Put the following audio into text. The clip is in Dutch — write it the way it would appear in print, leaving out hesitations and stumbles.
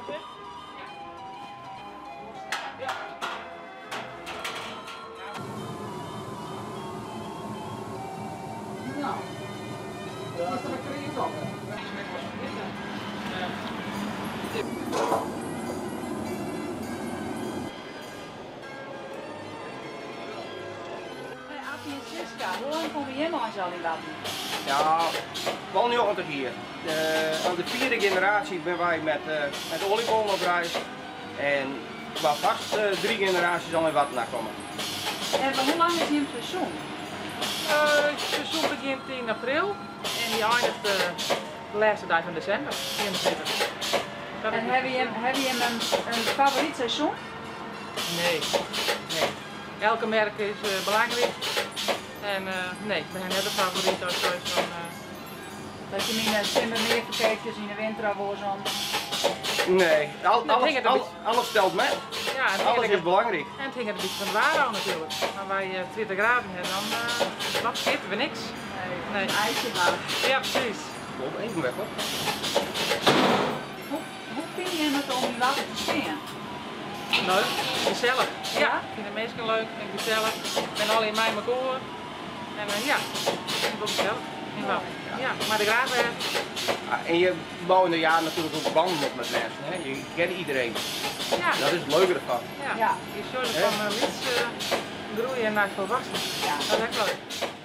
Nou, dat is er een op. Hoe lang kom je helemaal aan al die wapen? Ja, wel nu nog hier. Aan de vierde generatie ben wij met oliebollen op reis. En waar vast 3 generaties al in wat komen. En hoe lang is je een seizoen? Het seizoen begint in april en die eindigt de laatste dag van december, 24. En heb je een favoriet seizoen? Nee. Elke merk is belangrijk. En nee, we hebben net een favoriet als van. Dat je niet simmer meer verkeertjes in de winter al zo'n. Nee, alles stelt mee. Ja, alles is belangrijk. En het hing er een beetje van de waar aan natuurlijk. Maar wij 20 graden hebben, dan skippen we niks. Nee, een ijsje maar. Ja, precies. Klopt, even weg hoor. Hoe vind je het om die water te springen? Leuk, gezellig. Ja, ik vind de mensen leuk en gezellig. Ik ben alleen mij mijn koor. En ja, ik vind het wel gezellig. Ja, maar de graag weer. En je bouwt in de jaren natuurlijk ook banden op met mensen. Hè? Je kent iedereen. Ja. Dat is het leuke ervan. Ja, je zorgt van lieds groeien naar volwassenen. Ja. Dat is echt leuk.